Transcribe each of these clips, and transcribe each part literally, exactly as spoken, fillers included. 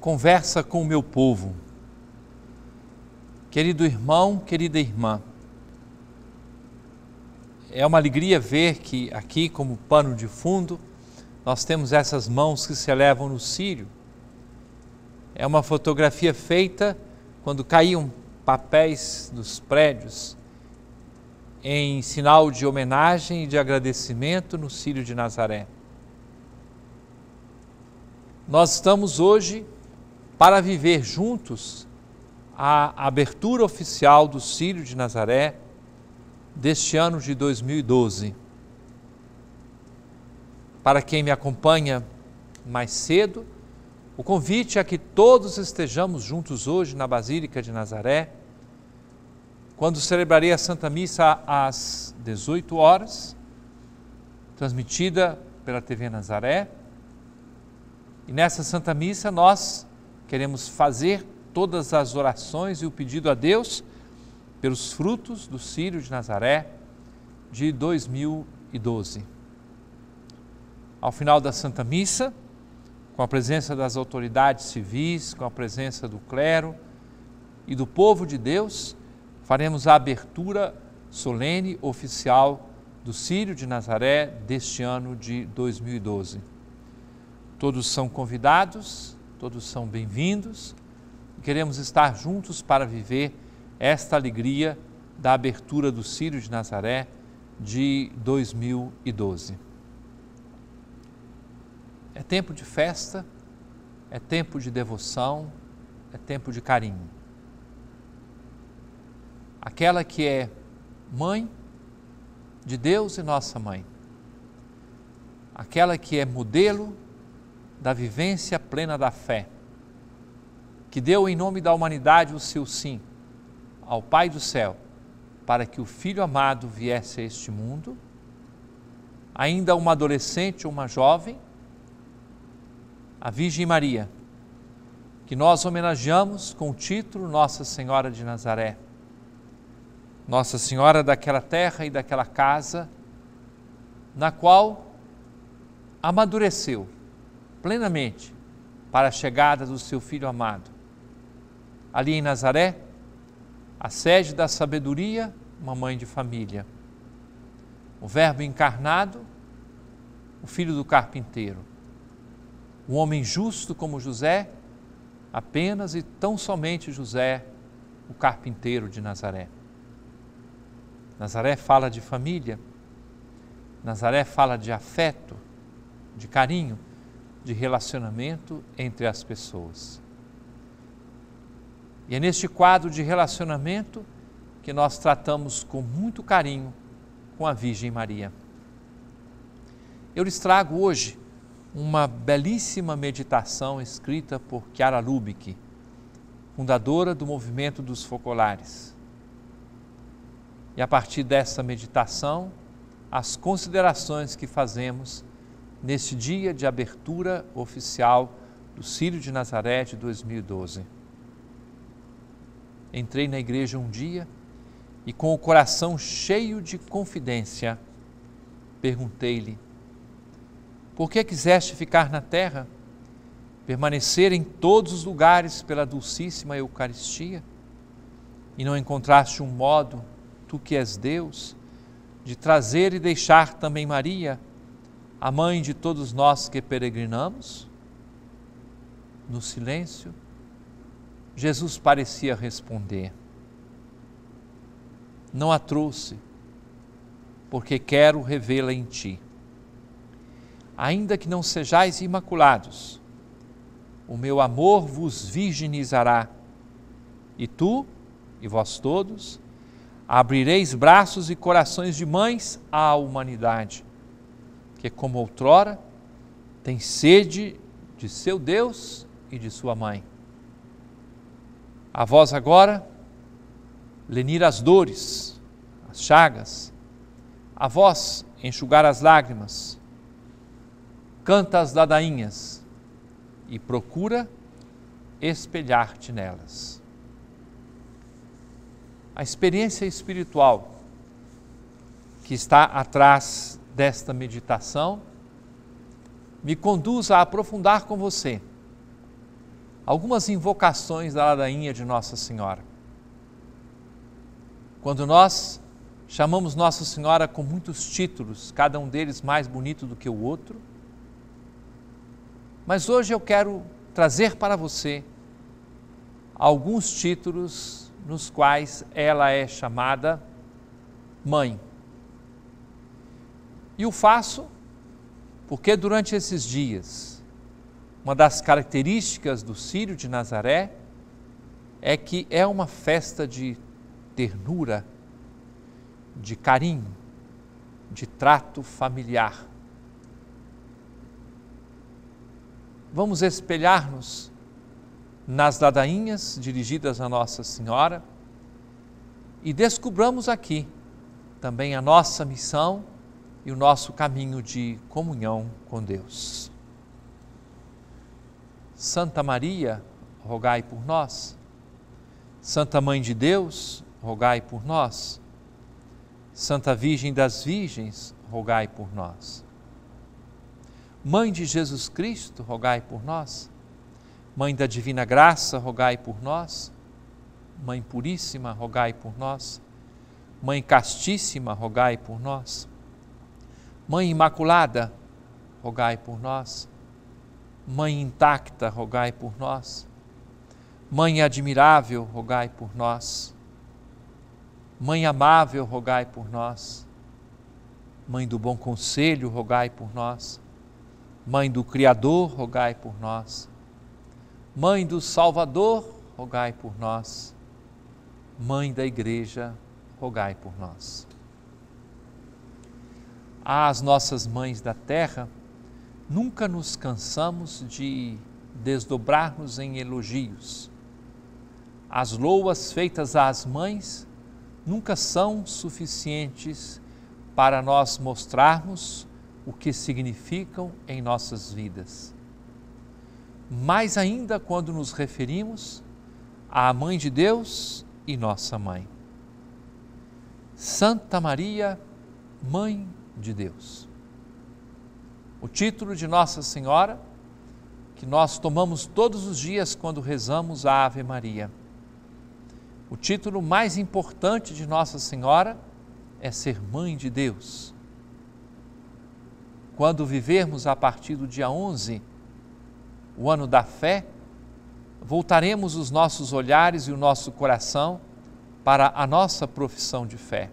conversa com o meu povo. Querido irmão, querida irmã, é uma alegria ver que aqui, como pano de fundo, nós temos essas mãos que se elevam no círio. É uma fotografia feita quando caíam papéis dos prédios em sinal de homenagem e de agradecimento no Círio de Nazaré. Nós estamos hoje para viver juntos a abertura oficial do Círio de Nazaré deste ano de dois mil e doze. Para quem me acompanha mais cedo, o convite é que todos estejamos juntos hoje na Basílica de Nazaré, quando celebrarei a Santa Missa às dezoito horas, transmitida pela T V Nazaré. E nessa Santa Missa nós queremos fazer todas as orações e o pedido a Deus pelos frutos do Círio de Nazaré de dois mil e doze. Ao final da Santa Missa, com a presença das autoridades civis, com a presença do clero e do povo de Deus, faremos a abertura solene oficial do Círio de Nazaré deste ano de dois mil e doze. Todos são convidados, todos são bem-vindos e queremos estar juntos para viver esta alegria da abertura do Círio de Nazaré de dois mil e doze. É tempo de festa, é tempo de devoção, é tempo de carinho. Aquela que é mãe de Deus e nossa mãe, aquela que é modelo da vivência plena da fé, que deu em nome da humanidade o seu sim ao Pai do céu, para que o Filho amado viesse a este mundo, ainda uma adolescente ou uma jovem, a Virgem Maria, que nós homenageamos com o título Nossa Senhora de Nazaré, Nossa Senhora daquela terra e daquela casa, na qual amadureceu plenamente para a chegada do seu Filho amado. Ali em Nazaré, a sede da sabedoria, uma mãe de família. O Verbo encarnado, o Filho do carpinteiro. Um homem justo como José, apenas e tão somente José, o carpinteiro de Nazaré. Nazaré fala de família, Nazaré fala de afeto, de carinho, de relacionamento entre as pessoas. E é neste quadro de relacionamento que nós tratamos com muito carinho com a Virgem Maria. Eu lhes trago hoje uma belíssima meditação escrita por Chiara Lubich, fundadora do movimento dos focolares. E a partir dessa meditação, as considerações que fazemos neste dia de abertura oficial do Círio de Nazaré de dois mil e doze. Entrei na igreja um dia e, com o coração cheio de confidência, perguntei-lhe: por que quiseste ficar na terra, permanecer em todos os lugares pela dulcíssima Eucaristia, e não encontraste um modo, tu que és Deus, de trazer e deixar também Maria, a mãe de todos nós que peregrinamos? No silêncio, Jesus parecia responder: não a trouxe, porque quero revê-la em ti. Ainda que não sejais imaculados, o meu amor vos virginizará, e tu, e vós todos, abrireis braços e corações de mães à humanidade, que como outrora tem sede de seu Deus e de sua mãe. A vós agora, lenir as dores, as chagas, a vós enxugar as lágrimas, canta as ladainhas e procura espelhar-te nelas. A experiência espiritual que está atrás desta meditação me conduz a aprofundar com você algumas invocações da ladainha de Nossa Senhora. Quando nós chamamos Nossa Senhora com muitos títulos, cada um deles mais bonito do que o outro, mas hoje eu quero trazer para você alguns títulos nos quais ela é chamada Mãe. E o faço porque durante esses dias, uma das características do Círio de Nazaré é que é uma festa de ternura, de carinho, de trato familiar. Vamos espelhar-nos nas ladainhas dirigidas a Nossa Senhora e descobramos aqui também a nossa missão e o nosso caminho de comunhão com Deus. Santa Maria, rogai por nós. Santa Mãe de Deus, rogai por nós. Santa Virgem das Virgens, rogai por nós. Mãe de Jesus Cristo, rogai por nós. Mãe da Divina Graça, rogai por nós. Mãe Puríssima, rogai por nós. Mãe Castíssima, rogai por nós. Mãe Imaculada, rogai por nós. Mãe Intacta, rogai por nós. Mãe Admirável, rogai por nós. Mãe Amável, rogai por nós. Mãe do Bom Conselho, rogai por nós. Mãe do Criador, rogai por nós. Mãe do Salvador, rogai por nós. Mãe da Igreja, rogai por nós. Às nossas mães da terra, nunca nos cansamos de desdobrar-nos em elogios. As loas feitas às mães nunca são suficientes para nós mostrarmos o que significam em nossas vidas. Mais ainda quando nos referimos à Mãe de Deus e nossa Mãe. Santa Maria, Mãe de Deus. O título de Nossa Senhora, que nós tomamos todos os dias quando rezamos a Ave Maria. O título mais importante de Nossa Senhora é ser Mãe de Deus. Quando vivermos a partir do dia onze, o ano da fé, voltaremos os nossos olhares e o nosso coração para a nossa profissão de fé.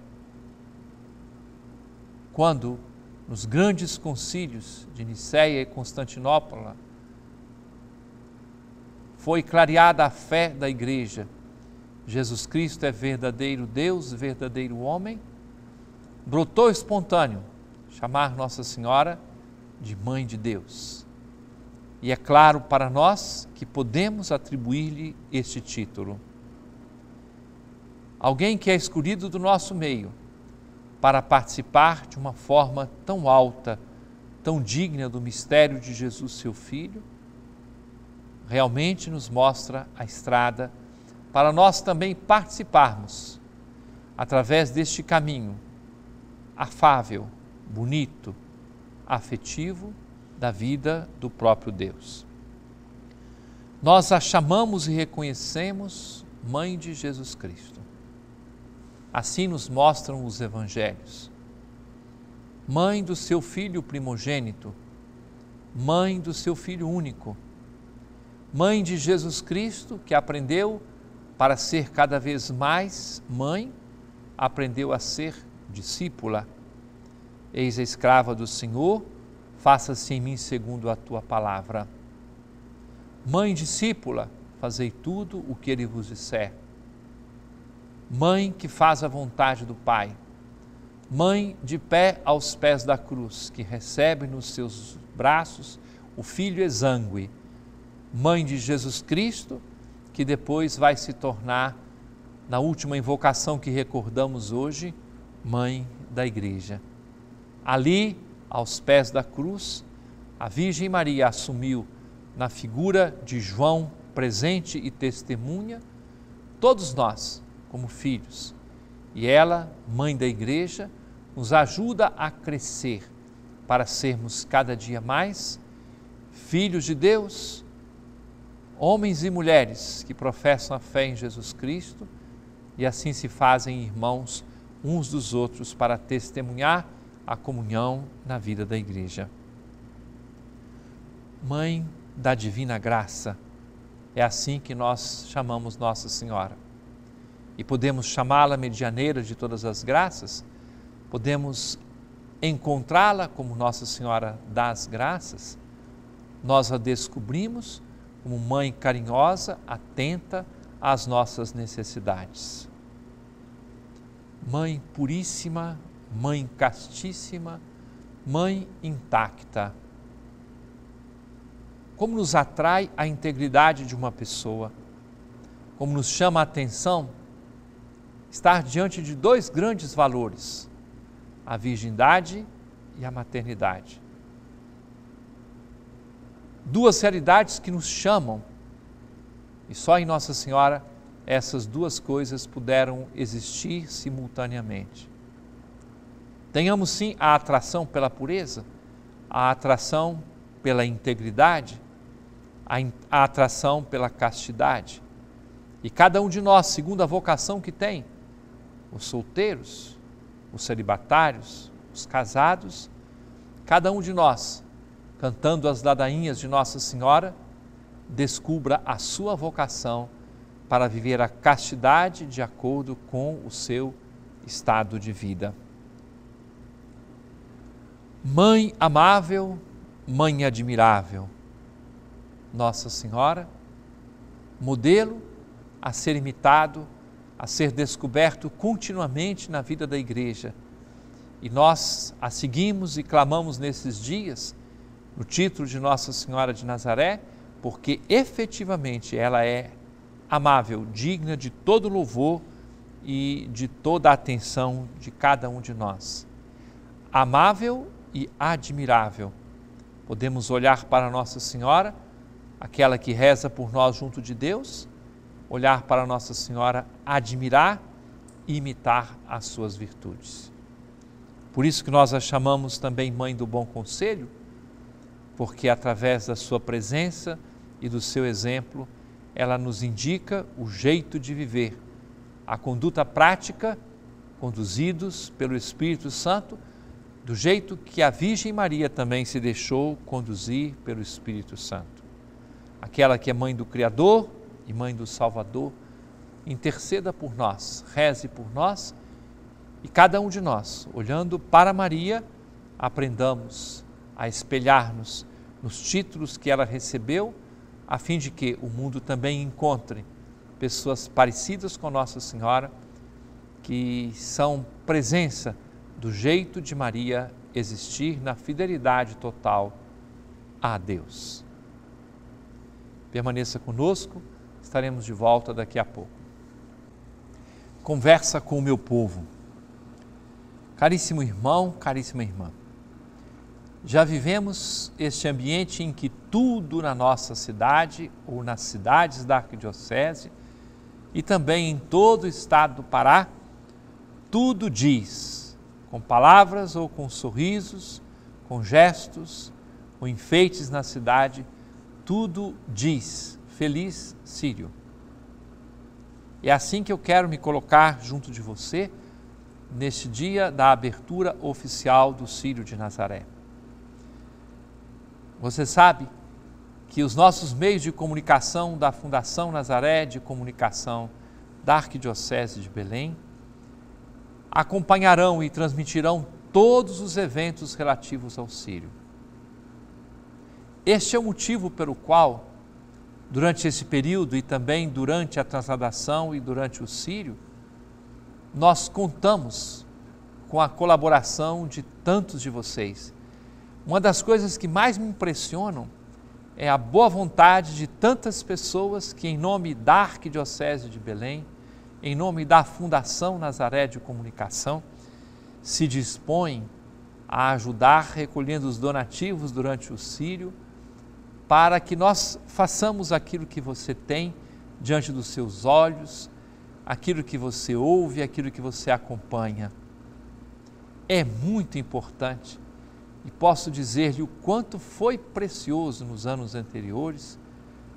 Quando, nos grandes concílios de Nicéia e Constantinopla, foi clareada a fé da Igreja, Jesus Cristo é verdadeiro Deus, verdadeiro homem, brotou espontâneo chamar Nossa Senhora de Mãe de Deus. E é claro para nós que podemos atribuir-lhe este título. Alguém que é escolhido do nosso meio para participar de uma forma tão alta, tão digna do mistério de Jesus, seu Filho, realmente nos mostra a estrada para nós também participarmos, através deste caminho afável, bonito, afetivo da vida do próprio Deus. Nós a chamamos e reconhecemos Mãe de Jesus Cristo. Assim nos mostram os Evangelhos. Mãe do seu Filho primogênito, Mãe do seu Filho único, Mãe de Jesus Cristo, que aprendeu para ser cada vez mais mãe, aprendeu a ser discípula. Eis a escrava do Senhor, faça-se em mim segundo a tua palavra. Mãe discípula, fazei tudo o que ele vos disser. Mãe que faz a vontade do Pai. Mãe de pé aos pés da cruz, que recebe nos seus braços o Filho exangue. Mãe de Jesus Cristo, que depois vai se tornar, na última invocação que recordamos hoje, Mãe da Igreja. Ali, aos pés da cruz, a Virgem Maria assumiu, na figura de João, presente e testemunha, todos nós, como filhos. E ela, Mãe da Igreja, nos ajuda a crescer para sermos cada dia mais filhos de Deus, homens e mulheres que professam a fé em Jesus Cristo e assim se fazem irmãos uns dos outros para testemunhar a comunhão na vida da igreja. Mãe da Divina Graça, é assim que nós chamamos Nossa Senhora. E podemos chamá-la medianeira de todas as graças, podemos encontrá-la como Nossa Senhora das Graças. Nós a descobrimos como mãe carinhosa, atenta às nossas necessidades. Mãe puríssima, mãe castíssima, mãe intacta. Como nos atrai a integridade de uma pessoa, como nos chama a atenção estar diante de dois grandes valores, a virgindade e a maternidade. Duas realidades que nos chamam, e só em Nossa Senhora essas duas coisas puderam existir simultaneamente. Tenhamos sim a atração pela pureza, a atração pela integridade, a, a atração pela castidade. E cada um de nós, segundo a vocação que tem, os solteiros, os celibatários, os casados, cada um de nós, cantando as ladainhas de Nossa Senhora, descubra a sua vocação para viver a castidade de acordo com o seu estado de vida. Mãe amável, mãe admirável, Nossa Senhora, modelo a ser imitado, a ser descoberto continuamente na vida da igreja. E nós a seguimos e clamamos nesses dias, no título de Nossa Senhora de Nazaré, porque efetivamente ela é amável, digna de todo louvor e de toda a atenção de cada um de nós. Amável e admirável. Podemos olhar para Nossa Senhora, aquela que reza por nós junto de Deus, olhar para Nossa Senhora, admirar e imitar as suas virtudes. Por isso que nós a chamamos também Mãe do Bom Conselho, porque através da sua presença e do seu exemplo, ela nos indica o jeito de viver, a conduta prática, conduzidos pelo Espírito Santo, do jeito que a Virgem Maria também se deixou conduzir pelo Espírito Santo. Aquela que é mãe do Criador e mãe do Salvador, interceda por nós, reze por nós e cada um de nós, olhando para Maria, aprendamos a espelhar-nos nos títulos que ela recebeu, a fim de que o mundo também encontre pessoas parecidas com Nossa Senhora, que são presença do jeito de Maria existir na fidelidade total a Deus. Permaneça conosco, estaremos de volta daqui a pouco. Conversa com o meu povo. Caríssimo irmão, caríssima irmã, já vivemos este ambiente em que tudo na nossa cidade ou nas cidades da Arquidiocese e também em todo o estado do Pará, tudo diz, com palavras ou com sorrisos, com gestos, com enfeites na cidade, tudo diz, feliz Círio. É assim que eu quero me colocar junto de você neste dia da abertura oficial do Círio de Nazaré. Você sabe que os nossos meios de comunicação da Fundação Nazaré de Comunicação da Arquidiocese de Belém acompanharão e transmitirão todos os eventos relativos ao Círio. Este é o motivo pelo qual, durante esse período e também durante a transladação e durante o Círio, nós contamos com a colaboração de tantos de vocês. Uma das coisas que mais me impressionam é a boa vontade de tantas pessoas que, em nome da Arquidiocese de Belém, em nome da Fundação Nazaré de Comunicação, se dispõem a ajudar recolhendo os donativos durante o Círio, para que nós façamos aquilo que você tem diante dos seus olhos, aquilo que você ouve, aquilo que você acompanha. É muito importante e posso dizer-lhe o quanto foi precioso nos anos anteriores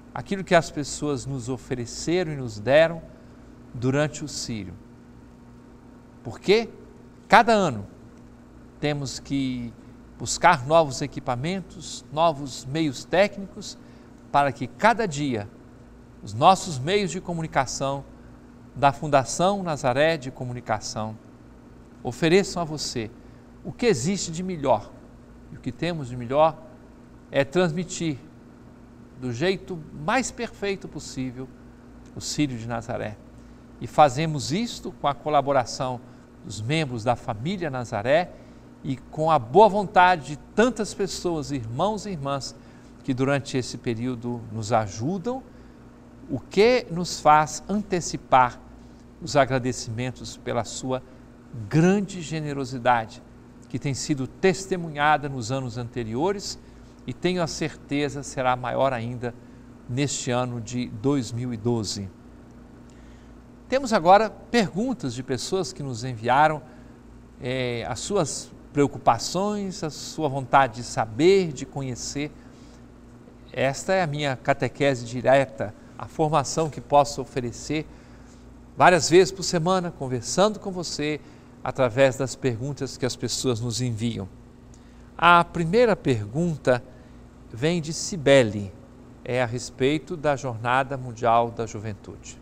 aquilo que as pessoas nos ofereceram e nos deram durante o Círio. Porque cada ano temos que buscar novos equipamentos, novos meios técnicos, para que cada dia os nossos meios de comunicação da Fundação Nazaré de Comunicação ofereçam a você o que existe de melhor. E o que temos de melhor é transmitir do jeito mais perfeito possível o Círio de Nazaré. E fazemos isto com a colaboração dos membros da família Nazaré e com a boa vontade de tantas pessoas, irmãos e irmãs, que durante esse período nos ajudam, o que nos faz antecipar os agradecimentos pela sua grande generosidade, que tem sido testemunhada nos anos anteriores e tenho a certeza será maior ainda neste ano de dois mil e doze. Temos agora perguntas de pessoas que nos enviaram é, as suas preocupações, a sua vontade de saber, de conhecer. Esta é a minha catequese direta, a formação que posso oferecer várias vezes por semana, conversando com você através das perguntas que as pessoas nos enviam. A primeira pergunta vem de Cibele, é a respeito da Jornada Mundial da Juventude.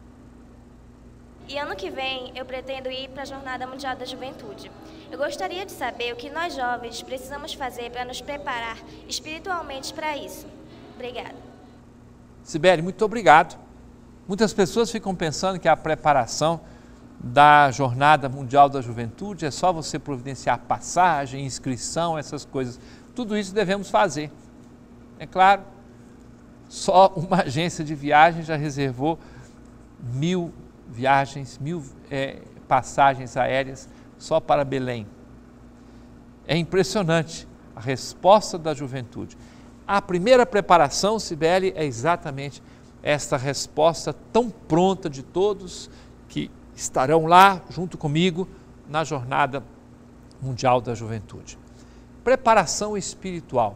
E ano que vem eu pretendo ir para a Jornada Mundial da Juventude. Eu gostaria de saber o que nós jovens precisamos fazer para nos preparar espiritualmente para isso. Obrigada. Cibele, muito obrigado. Muitas pessoas ficam pensando que a preparação da Jornada Mundial da Juventude é só você providenciar passagem, inscrição, essas coisas. Tudo isso devemos fazer. É claro, só uma agência de viagem já reservou mil viagens, mil é, passagens aéreas só para Belém. É impressionante a resposta da juventude. A primeira preparação, Cibele, é exatamente esta resposta tão pronta de todos que estarão lá junto comigo na Jornada Mundial da Juventude. Preparação espiritual.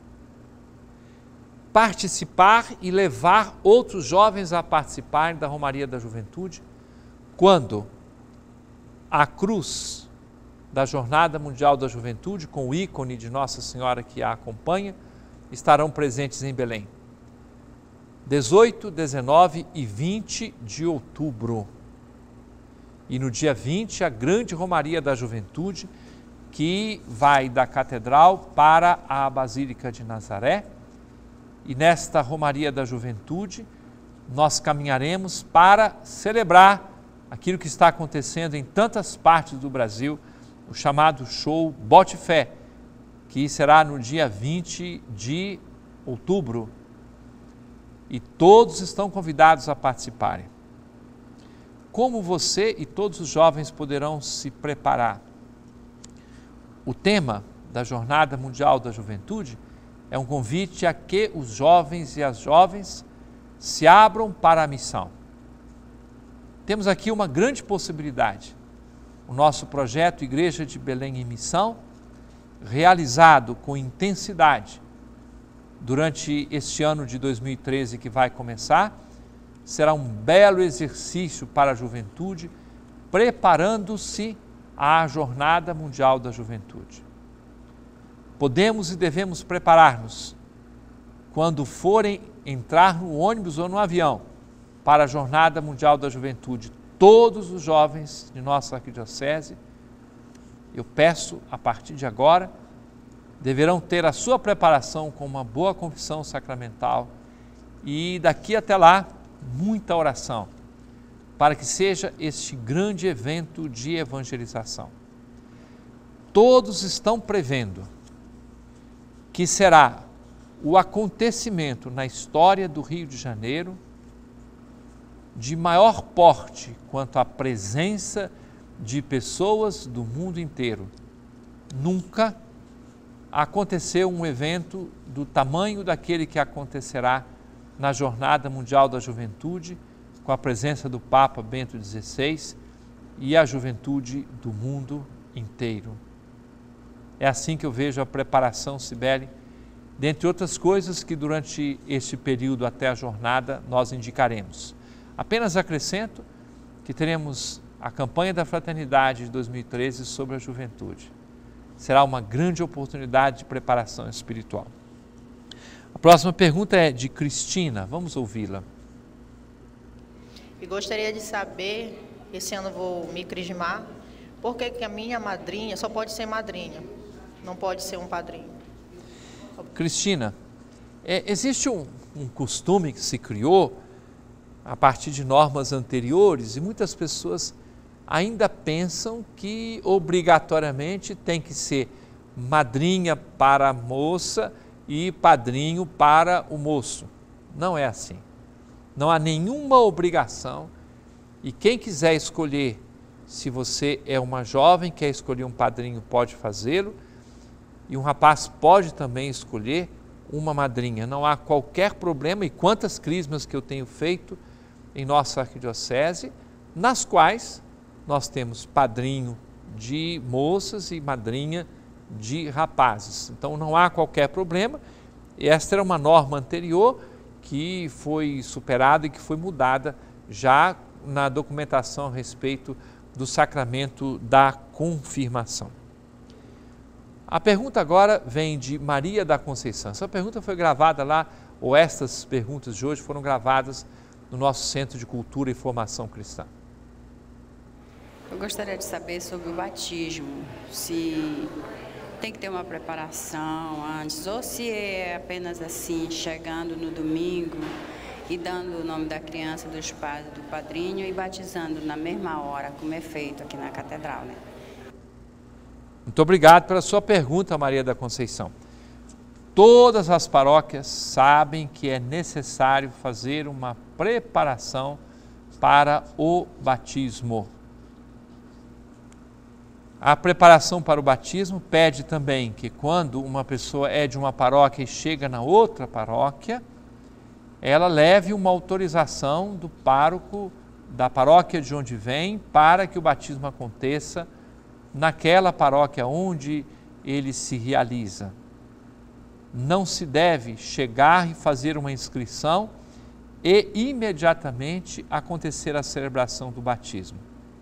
Participar e levar outros jovens a participarem da Romaria da Juventude, quando a cruz da Jornada Mundial da Juventude, com o ícone de Nossa Senhora que a acompanha, estarão presentes em Belém. dezoito, dezenove e vinte de outubro. E no dia vinte, a grande Romaria da Juventude, que vai da Catedral para a Basílica de Nazaré. E nesta Romaria da Juventude, nós caminharemos para celebrar aquilo que está acontecendo em tantas partes do Brasil, o chamado show Bote Fé, que será no dia vinte de outubro. E todos estão convidados a participarem. Como você e todos os jovens poderão se preparar? O tema da Jornada Mundial da Juventude é um convite a que os jovens e as jovens se abram para a missão. Temos aqui uma grande possibilidade. O nosso projeto Igreja de Belém em Missão, realizado com intensidade durante este ano de dois mil e treze que vai começar, será um belo exercício para a juventude, preparando-se à Jornada Mundial da Juventude. Podemos e devemos preparar-nos quando forem entrar no ônibus ou no avião para a Jornada Mundial da Juventude. Todos os jovens de nossa arquidiocese, eu peço a partir de agora, deverão ter a sua preparação com uma boa confissão sacramental e daqui até lá, muita oração, para que seja este grande evento de evangelização. Todos estão prevendo que será o acontecimento na história do Rio de Janeiro de maior porte quanto à presença de pessoas do mundo inteiro. Nunca aconteceu um evento do tamanho daquele que acontecerá na Jornada Mundial da Juventude, com a presença do Papa Bento dezesseis e a juventude do mundo inteiro. É assim que eu vejo a preparação, Cibele, dentre outras coisas que durante este período até a jornada nós indicaremos. Apenas acrescento que teremos a campanha da Fraternidade de dois mil e treze sobre a juventude. Será uma grande oportunidade de preparação espiritual. A próxima pergunta é de Cristina, vamos ouvi-la. E gostaria de saber, esse ano vou me crismar, por que que a minha madrinha só pode ser madrinha, não pode ser um padrinho? Cristina, é, existe um, um costume que se criou a partir de normas anteriores e muitas pessoas ainda pensam que obrigatoriamente tem que ser madrinha para a moça e padrinho para o moço. Não é assim. Não há nenhuma obrigação e quem quiser escolher, se você é uma jovem, quer escolher um padrinho, pode fazê-lo e um rapaz pode também escolher uma madrinha. Não há qualquer problema e quantas crismas que eu tenho feito em nossa arquidiocese, nas quais nós temos padrinho de moças e madrinha de rapazes. Então não há qualquer problema. Esta era uma norma anterior que foi superada e que foi mudada já na documentação a respeito do sacramento da confirmação. A pergunta agora vem de Maria da Conceição. Essa pergunta foi gravada lá, ou estas perguntas de hoje foram gravadas no nosso Centro de Cultura e Formação Cristã. Eu gostaria de saber sobre o batismo, se tem que ter uma preparação antes, ou se é apenas assim, chegando no domingo e dando o nome da criança, dos pais, do padrinho e batizando na mesma hora, como é feito aqui na Catedral, né? Muito obrigado pela sua pergunta, Maria da Conceição. Todas as paróquias sabem que é necessário fazer uma preparação para o batismo. A preparação para o batismo pede também que quando uma pessoa é de uma paróquia e chega na outra paróquia, ela leve uma autorização do pároco da paróquia de onde vem para que o batismo aconteça naquela paróquia onde ele se realiza. Não se deve chegar e fazer uma inscrição e imediatamente acontecer a celebração do batismo.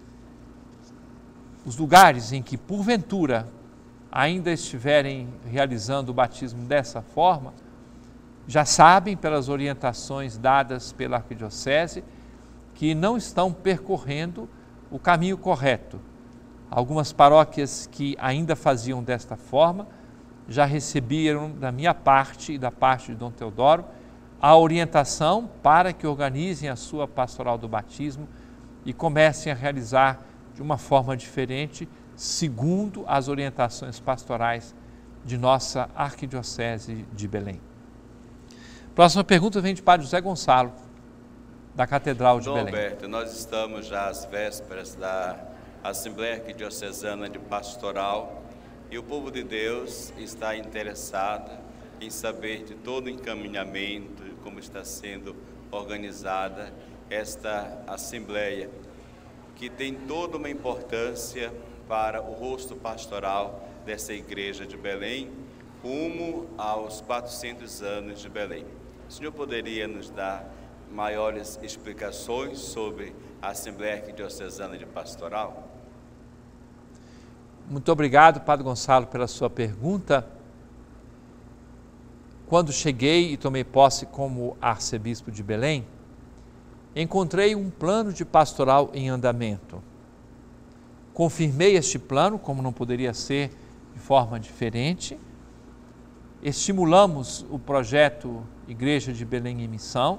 Os lugares em que, porventura, ainda estiverem realizando o batismo dessa forma, já sabem, pelas orientações dadas pela Arquidiocese, que não estão percorrendo o caminho correto. Algumas paróquias que ainda faziam desta forma, já receberam da minha parte e da parte de Dom Teodoro a orientação para que organizem a sua pastoral do batismo e comecem a realizar de uma forma diferente, segundo as orientações pastorais de nossa Arquidiocese de Belém. Próxima pergunta vem de Padre José Gonçalo, da Catedral de Dom Belém. Alberto, nós estamos já às vésperas da Assembleia Arquidiocesana de Pastoral e o povo de Deus está interessado em saber de todo o encaminhamento, de como está sendo organizada esta Assembleia, que tem toda uma importância para o rosto pastoral dessa igreja de Belém, rumo aos quatrocentos anos de Belém. O senhor poderia nos dar maiores explicações sobre a Assembleia Arquidiocesana de Pastoral? Muito obrigado, Padre Gonçalo, pela sua pergunta. Quando cheguei e tomei posse como arcebispo de Belém, encontrei um plano de pastoral em andamento. Confirmei este plano, como não poderia ser de forma diferente. Estimulamos o projeto Igreja de Belém em Missão.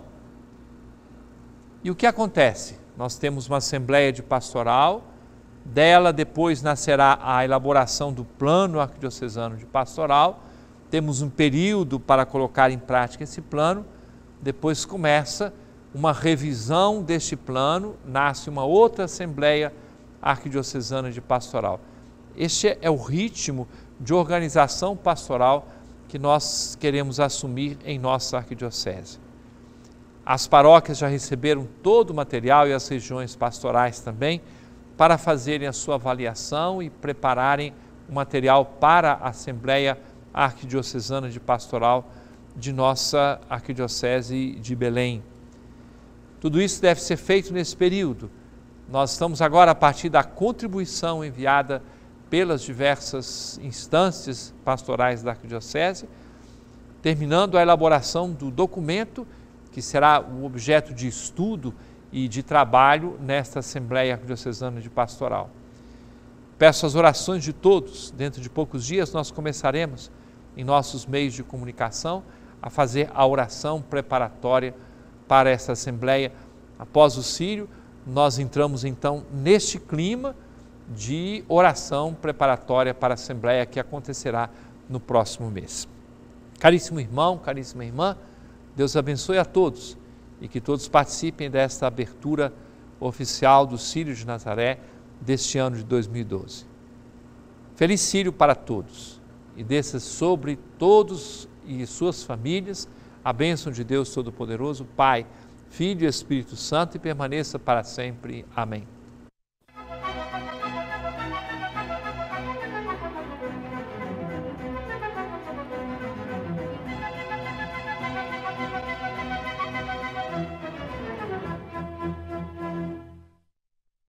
E o que acontece? Nós temos uma assembleia de pastoral, dela depois nascerá a elaboração do plano arquidiocesano de pastoral, temos um período para colocar em prática esse plano, depois começa uma revisão deste plano, nasce uma outra assembleia arquidiocesana de pastoral. Este é o ritmo de organização pastoral que nós queremos assumir em nossa arquidiocese. As paróquias já receberam todo o material e as regiões pastorais também para fazerem a sua avaliação e prepararem o material para a Assembleia arquidiocesana de pastoral de nossa arquidiocese de Belém. Tudo isso deve ser feito nesse período. Nós estamos agora, a partir da contribuição enviada pelas diversas instâncias pastorais da arquidiocese, terminando a elaboração do documento que será o objeto de estudo e de trabalho nesta Assembleia Arquidiocesana de Pastoral. Peço as orações de todos. Dentro de poucos dias nós começaremos, em nossos meios de comunicação, a fazer a oração preparatória para esta Assembleia. Após o Sírio, nós entramos então neste clima de oração preparatória para a Assembleia que acontecerá no próximo mês. Caríssimo irmão, caríssima irmã, Deus abençoe a todos e que todos participem desta abertura oficial do Sírio de Nazaré deste ano de dois mil e doze. Feliz Sírio para todos e desça sobre todos e suas famílias a bênção de Deus Todo-Poderoso, Pai, Filho e Espírito Santo, e permaneça para sempre. Amém.